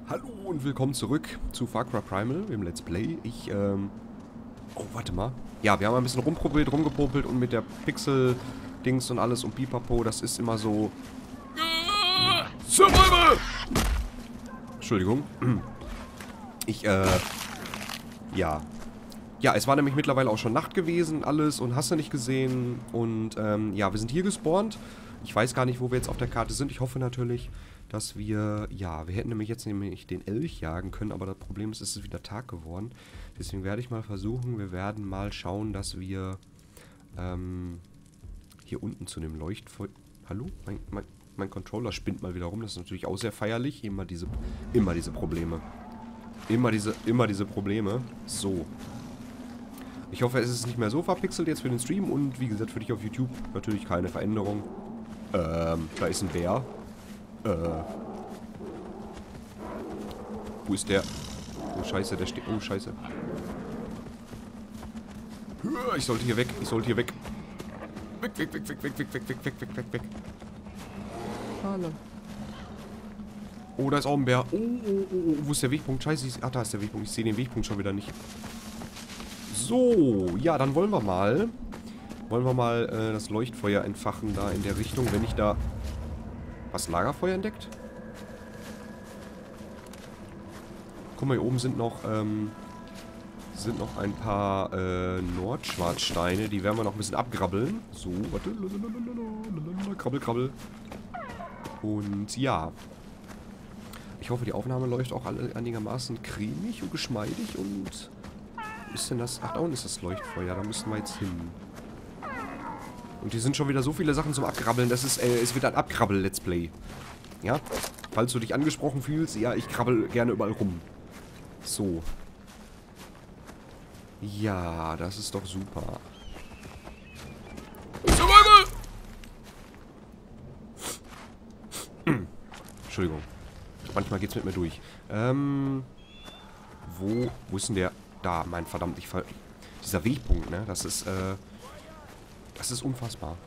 Hallo und willkommen zurück zu Far Cry Primal im Let's Play. Oh, warte mal. Ja, wir haben ein bisschen rumprobiert, rumgepopelt und mit der Pixel-Dings und alles und Pipapo, das ist immer so... Survival! Entschuldigung. Ja. Ja, es war nämlich mittlerweile auch schon Nacht gewesen, alles und hast du nicht gesehen. Und, ja, wir sind hier gespawnt. Ich weiß gar nicht, wo wir jetzt auf der Karte sind. Ich hoffe natürlich, dass wir, ja, wir hätten nämlich jetzt den Elch jagen können, aber das Problem ist, es ist wieder Tag geworden. Deswegen werde ich mal versuchen, wir werden mal schauen, dass wir, hier unten zu dem Leuchtfeuer... Hallo? Mein Controller spinnt mal wieder rum, das ist natürlich auch sehr feierlich. Immer diese Probleme. Immer diese Probleme. So. Ich hoffe, es ist nicht mehr so verpixelt jetzt für den Stream und wie gesagt für dich auf YouTube natürlich keine Veränderung. Da ist ein Bär. Wo ist der? Oh Scheiße, der steht. Oh Scheiße. Ich sollte hier weg. Weg. Weg. Hallo. Oh, da ist auch ein Bär. Oh. Wo ist der Wegpunkt? Scheiße. Ach, da ist der Wegpunkt. Ich sehe den Wegpunkt schon wieder nicht. So, ja, dann wollen wir mal das Leuchtfeuer entfachen da in der Richtung, wenn ich da... Was, Lagerfeuer entdeckt? Guck mal, hier oben sind noch ein paar Nordschwarzsteine, die werden wir noch ein bisschen abgrabbeln. So, warte. Krabbel. Und ja. Ich hoffe, die Aufnahme läuft auch einigermaßen cremig und geschmeidig und... Ist denn das? Ach, da unten ist das Leuchtfeuer. Da müssen wir jetzt hin. Und hier sind schon wieder so viele Sachen zum Abkrabbeln. Das ist, es wird ein Abkrabbel-Let's Play. Ja? Falls du dich angesprochen fühlst, ja, ich krabbel gerne überall rum. So. Ja, das ist doch super. Survival! Entschuldigung. Manchmal geht's mit mir durch. Wo ist denn der... Da, mein verdammt, dieser Wegpunkt, ne? Das ist unfassbar.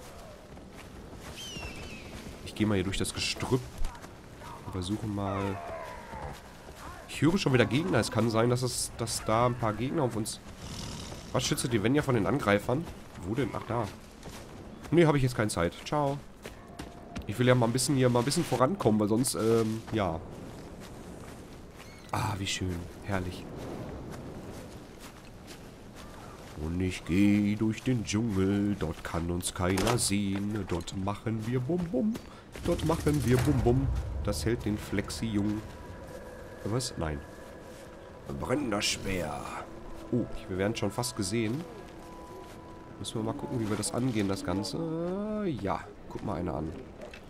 Ich gehe mal hier durch das Gestrüpp und versuche mal... Ich höre schon wieder Gegner. Es kann sein, dass da ein paar Gegner auf uns... Was schützt die Venja von den Angreifern? Wo denn? Ach, da. Nee, habe ich jetzt keine Zeit. Ciao. Ich will ja mal ein bisschen vorankommen, weil sonst, ja. Ah, wie schön. Herrlich. Und ich gehe durch den Dschungel, dort kann uns keiner sehen. Dort machen wir Bum-Bum. Das hält den Flexi jung. Was? Nein. Brennender Speer. Oh, wir werden schon fast gesehen. Müssen wir mal gucken, wie wir das angehen, das Ganze. Ja, guck mal einer an.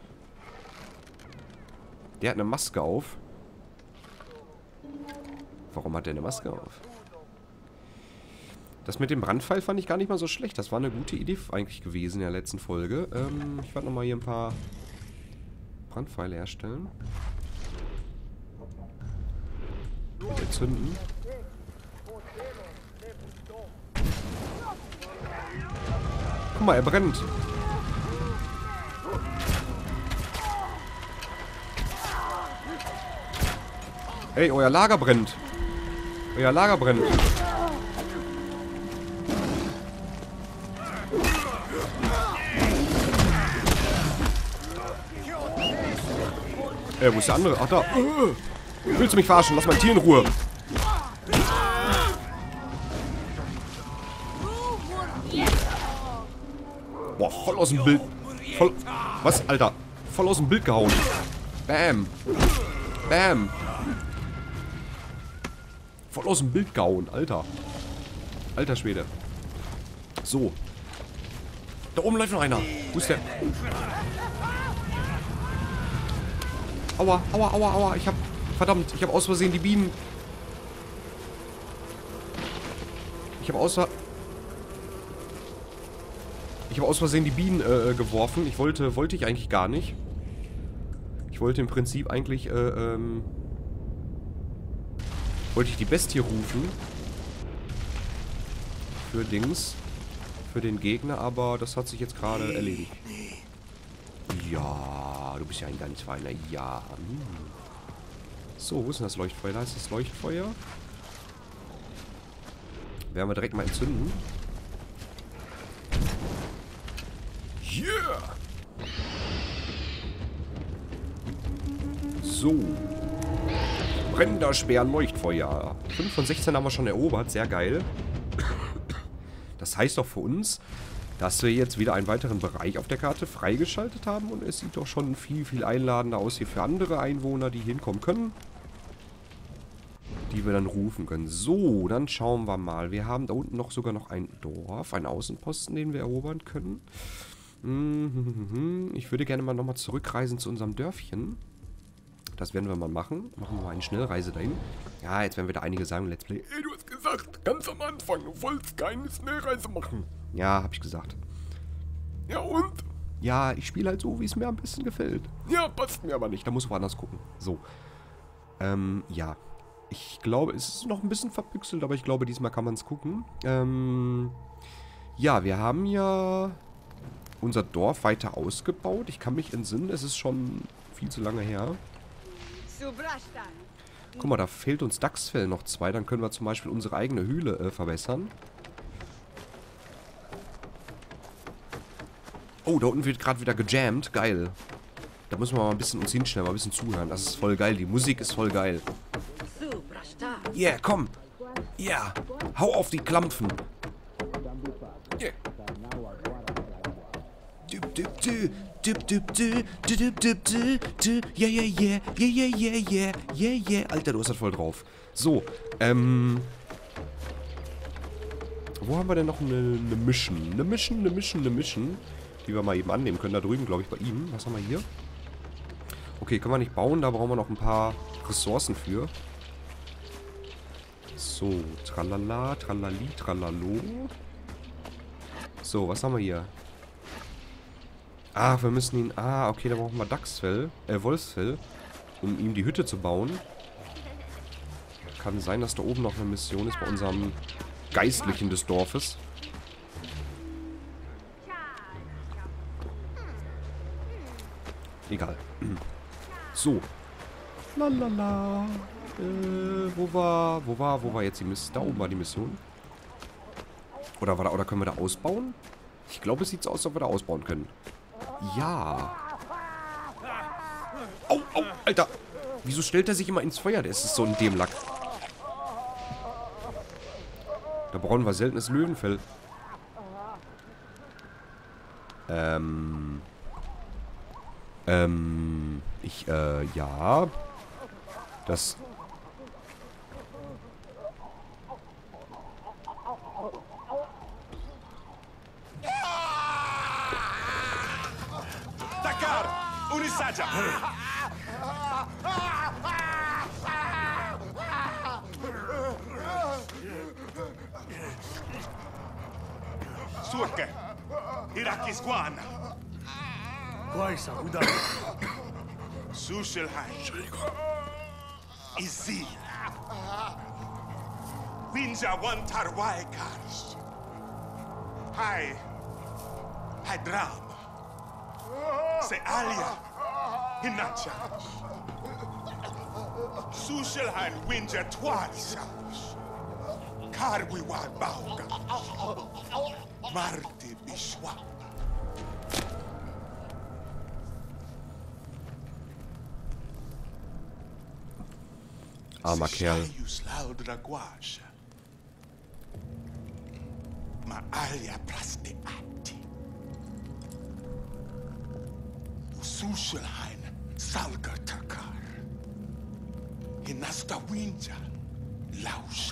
Der hat eine Maske auf. Warum hat der eine Maske auf? Das mit dem Brandpfeil fand ich gar nicht mal so schlecht. Das war eine gute Idee eigentlich gewesen in der letzten Folge. Ich werde nochmal hier ein paar Brandpfeile herstellen. Und entzünden. Guck mal, er brennt. Ey, euer Lager brennt. Euer Lager brennt. Wo ist der andere? Ach, da. Willst du mich verarschen? Lass mein Tier in Ruhe. Boah, voll aus dem Bild. Voll... Was, Alter? Voll aus dem Bild gehauen. Bam. Bam. Voll aus dem Bild gehauen, Alter. Alter Schwede. So. Da oben läuft noch einer. Wo ist der? Aua. Verdammt, ich habe aus Versehen die Bienen... Ich habe aus Versehen die Bienen geworfen. Wollte ich eigentlich gar nicht. Ich wollte im Prinzip eigentlich, wollte ich die Bestie rufen. Für den Gegner, aber das hat sich jetzt gerade erledigt. Ja, du bist ja ein ganz feiner. Ja. So, wo ist denn das Leuchtfeuer? Da ist das Leuchtfeuer. Werden wir direkt mal entzünden. Yeah! So. Brennender Speer, Leuchtfeuer. 5 von 16 haben wir schon erobert. Sehr geil. Das heißt doch für uns, dass wir jetzt wieder einen weiteren Bereich auf der Karte freigeschaltet haben. Und es sieht doch schon viel, viel einladender aus hier für andere Einwohner, die hier hinkommen können. Die wir dann rufen können. So, dann schauen wir mal. Wir haben da unten noch sogar noch ein Dorf, einen Außenposten, den wir erobern können. Ich würde gerne mal nochmal zurückreisen zu unserem Dörfchen. Das werden wir mal machen. Machen wir mal eine Schnellreise dahin. Ja, jetzt werden wieder einige sagen, Let's Play. Ey, du hast gesagt, ganz am Anfang, du wolltest keine Schnellreise machen. Ja, hab ich gesagt. Ja, und? Ja, ich spiele halt so, wie es mir am besten gefällt. Ja, passt mir aber nicht. Da muss ich woanders gucken. So. Ja. Ich glaube, es ist noch ein bisschen verpixelt, aber ich glaube, diesmal kann man es gucken. Ja, wir haben ja unser Dorf weiter ausgebaut. Ich kann mich entsinnen, es ist schon viel zu lange her. Guck mal, da fehlt uns Dachsfell noch 2. Dann können wir zum Beispiel unsere eigene Höhle verbessern. Oh, da unten wird gerade wieder gejammt. Geil. Da müssen wir mal ein bisschen uns hinstellen, mal ein bisschen zuhören. Das ist voll geil. Die Musik ist voll geil. Yeah, komm. Yeah. Hau auf die Klampfen. Yeah. Yeah. Alter, du hast das voll drauf. So, wo haben wir denn noch eine Mission? Eine Mission, die wir mal eben annehmen können. Da drüben, glaube ich, bei ihm. Was haben wir hier? Okay, können wir nicht bauen. Da brauchen wir noch ein paar Ressourcen für. So, tralala, tralali, tralalo. So, was haben wir hier? Ah, wir müssen ihn... Ah, okay, da brauchen wir Dachsfell, Wolfsfell, um ihm die Hütte zu bauen. Kann sein, dass da oben noch eine Mission ist bei unserem Geistlichen des Dorfes. Egal. So. Lalala. Wo war jetzt die Mission? Da oben war die Mission. Oder können wir da ausbauen? Ich glaube, es sieht so aus, als ob wir da ausbauen können. Ja. Au, Alter. Wieso stellt er sich immer ins Feuer? Der ist so ein Dämlack. Da brauchen wir seltenes Löwenfell. Ja. Das... Dakar! Unisaja! Surke! Irakis Guana! Quaisa, Uda. Sushelheim! Izzy! Winja Wantarwai Kars! Hai! Hydram! Sealia! Hinacha! Sushelheim Winja Twarisas! Karwiwa Bauga! Marti Bishwa! Armer Kerl. Maalia Prasteati. Usushelhain Salgatakar. Hinasta Winja Lausha.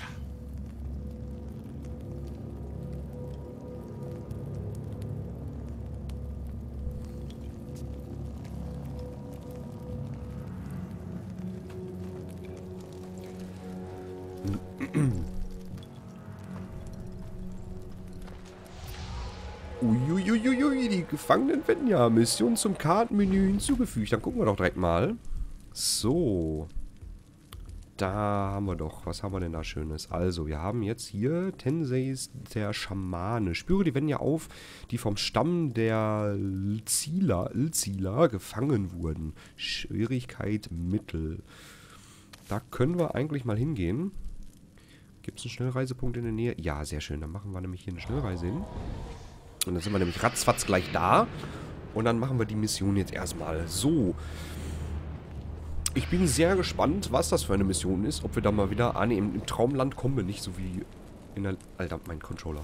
Uiuiuiui, die Gefangenen werden ja Mission zum Kartenmenü hinzugefügt. Dann gucken wir doch direkt mal. So. Da haben wir doch. Was haben wir denn da Schönes? Also, wir haben jetzt hier Tenseis der Schamane. Spüre die Wenn ja auf, die vom Stamm der Ilzila gefangen wurden. Schwierigkeit Mittel. Da können wir eigentlich mal hingehen. Gibt es einen Schnellreisepunkt in der Nähe? Ja, sehr schön. Dann machen wir nämlich hier eine Schnellreise hin. Und dann sind wir nämlich ratzfatz gleich da. Und dann machen wir die Mission jetzt erstmal. So. Ich bin sehr gespannt, was das für eine Mission ist. Ob wir da mal wieder... Ah, ne, im Traumland kommen wir nicht, so wie in der... Alter, mein Controller.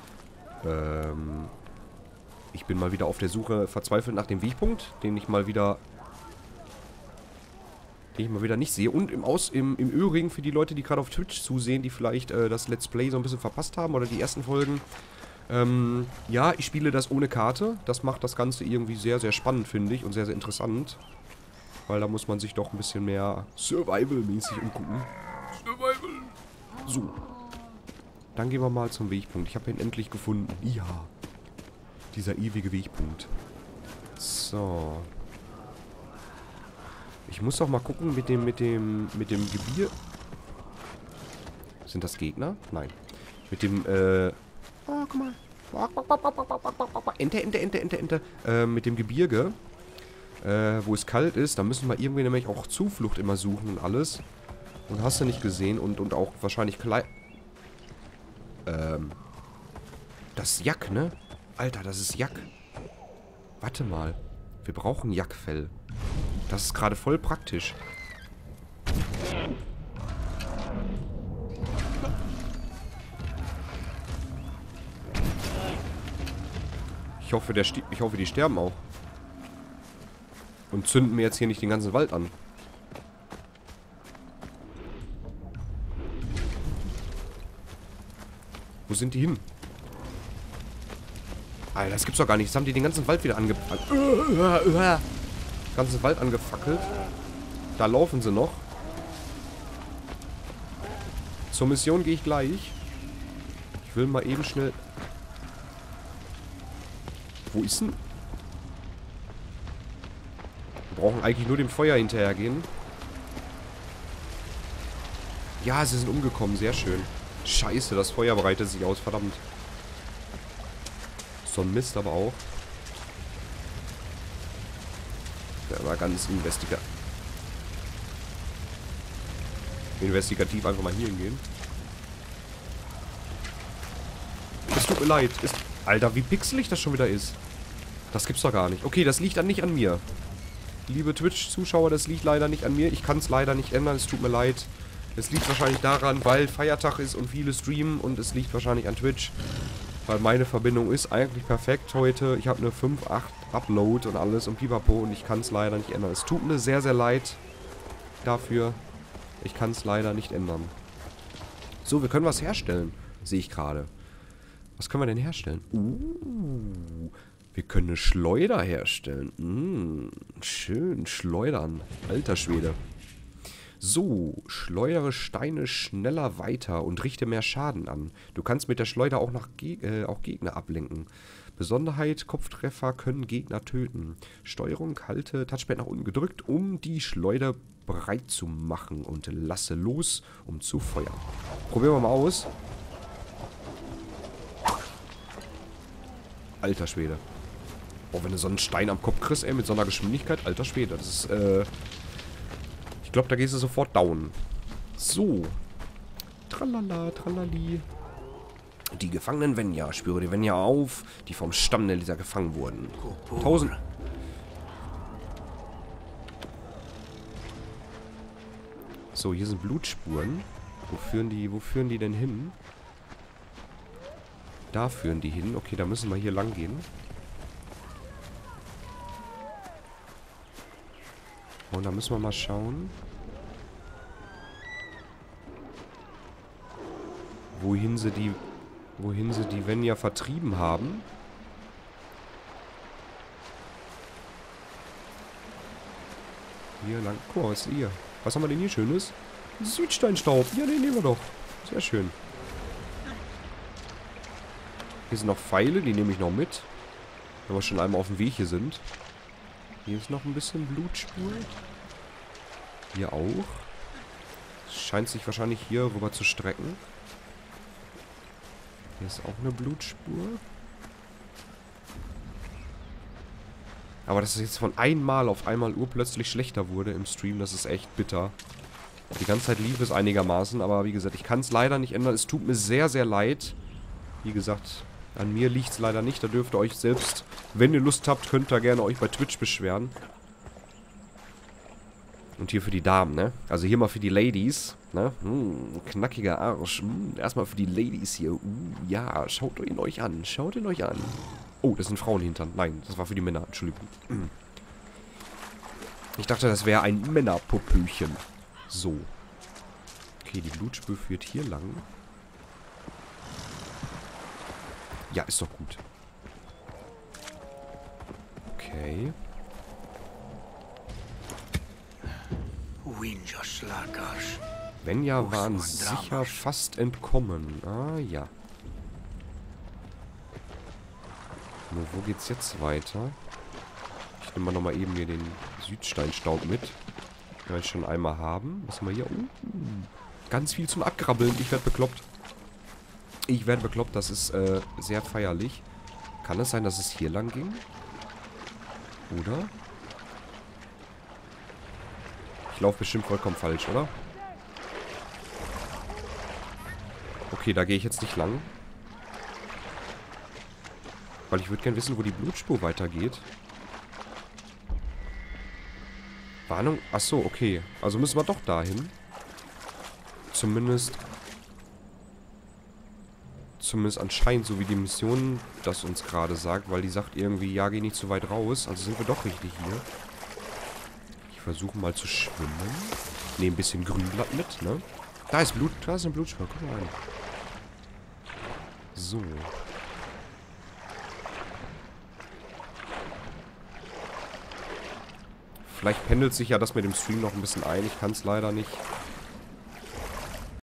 Ich bin mal wieder auf der Suche verzweifelt nach dem Wegpunkt, den ich mal wieder nicht sehe. Und im Übrigen für die Leute, die gerade auf Twitch zusehen, die vielleicht das Let's Play so ein bisschen verpasst haben oder die ersten Folgen. Ja, ich spiele das ohne Karte. Das macht das Ganze irgendwie sehr, sehr spannend, finde ich. Und sehr, sehr interessant. Weil da muss man sich doch ein bisschen mehr Survival-mäßig umgucken. Survival! So. Dann gehen wir mal zum Wegpunkt. Ich habe ihn endlich gefunden. Ja. Dieser ewige Wegpunkt. So. Ich muss doch mal gucken mit dem Gebier. Sind das Gegner? Nein. Mit dem, oh, guck mal. Ente. Mit dem Gebirge. Wo es kalt ist. Da müssen wir irgendwie nämlich auch Zuflucht immer suchen und alles. Und hast du nicht gesehen. Und auch wahrscheinlich das ist Jack, ne? Alter, das ist Jack. Warte mal. Wir brauchen Jackfell. Das ist gerade voll praktisch. Ich hoffe, die sterben auch. Und zünden mir jetzt hier nicht den ganzen Wald an. Wo sind die hin? Alter, das gibt's doch gar nicht. Jetzt haben die den ganzen Wald wieder angefackelt. Ganzen Wald angefackelt. Da laufen sie noch. Zur Mission gehe ich gleich. Ich will mal eben schnell... Wo ist denn... Wir brauchen eigentlich nur dem Feuer hinterhergehen. Ja, sie sind umgekommen. Sehr schön. Scheiße, das Feuer breitet sich aus. Verdammt. So ein Mist aber auch. Der war ganz investigativ einfach mal hier hingehen. Es tut mir leid. Alter, wie pixelig das schon wieder ist. Das gibt's doch gar nicht. Okay, das liegt dann nicht an mir. Liebe Twitch-Zuschauer, das liegt leider nicht an mir. Ich kann es leider nicht ändern. Es tut mir leid. Es liegt wahrscheinlich daran, weil Feiertag ist und viele streamen. Und es liegt wahrscheinlich an Twitch. Weil meine Verbindung ist eigentlich perfekt heute. Ich habe eine 5.8 Upload und alles und pipapo. Und ich kann es leider nicht ändern. Es tut mir sehr, sehr leid dafür. Ich kann es leider nicht ändern. So, wir können was herstellen. Sehe ich gerade. Was können wir denn herstellen? Wir können eine Schleuder herstellen. Schön, schleudern. Alter Schwede. So, schleudere Steine schneller weiter und richte mehr Schaden an. Du kannst mit der Schleuder auch Gegner ablenken. Besonderheit, Kopftreffer können Gegner töten. Steuerung, halte Touchpad nach unten gedrückt, um die Schleuder bereit zu machen. Und lasse los, um zu feuern. Probieren wir mal aus. Alter Schwede. Oh, wenn du so einen Stein am Kopf kriegst, ey, mit so einer Geschwindigkeit. Alter Schwede, das ist, ich glaube, da gehst du sofort down. So. Tralala, tralali. Die gefangenen Venya. Spüre die Venya auf, die vom Stamm der Lisa gefangen wurden. 1000. So, hier sind Blutspuren. Wo führen die denn hin? Da führen die hin. Okay, da müssen wir hier lang gehen. Und da müssen wir mal schauen, wohin sie die Venya vertrieben haben. Hier lang. Guck mal, was ist hier? Was haben wir denn hier Schönes? Südsteinstaub. Ja, den nehmen wir doch. Sehr schön. Hier sind noch Pfeile, die nehme ich noch mit. Wenn wir schon einmal auf dem Weg hier sind. Hier ist noch ein bisschen Blutspur. Hier auch. Es scheint sich wahrscheinlich hier rüber zu strecken. Hier ist auch eine Blutspur. Aber dass es jetzt von einmal auf einmal urplötzlich schlechter wurde im Stream, das ist echt bitter. Die ganze Zeit lief es einigermaßen, aber wie gesagt, ich kann es leider nicht ändern. Es tut mir sehr, sehr leid. Wie gesagt, an mir liegt es leider nicht. Da dürft ihr euch selbst, wenn ihr Lust habt, könnt ihr gerne euch bei Twitch beschweren. Und hier für die Damen, ne? Also hier mal für die Ladies, ne? Knackiger Arsch. Erstmal für die Ladies hier. Ja, schaut ihn euch an. Schaut ihn euch an. Oh, das sind Frauenhintern. Nein, das war für die Männer. Entschuldigung. Ich dachte, das wäre ein Männerpopöchen. So. Okay, die Blutspur führt hier lang. Ja, ist doch gut. Okay. Venja waren sicher fast entkommen. Ah, ja. Nur, wo geht's jetzt weiter? Ich nehme mal nochmal eben hier den Südsteinstaub mit. Den wir schon einmal haben. Was haben wir hier? Ganz viel zum Abgrabbeln. Ich werde bekloppt. Ich werde bekloppt. Das ist sehr feierlich. Kann es sein, dass es hier lang ging? Oder? Ich laufe bestimmt vollkommen falsch, oder? Okay, da gehe ich jetzt nicht lang. Weil ich würde gerne wissen, wo die Blutspur weitergeht. Warnung? Achso, okay. Also müssen wir doch dahin. Zumindest anscheinend, so wie die Mission das uns gerade sagt. Weil die sagt irgendwie, ja, geh nicht zu weit raus. Also sind wir doch richtig hier. Ich versuche mal zu schwimmen. Nehme ein bisschen Grünblatt mit, ne? Da ist Blut, da ist eine Blutspur. Guck mal rein. So. Vielleicht pendelt sich ja das mit dem Stream noch ein bisschen ein. Ich kann es leider nicht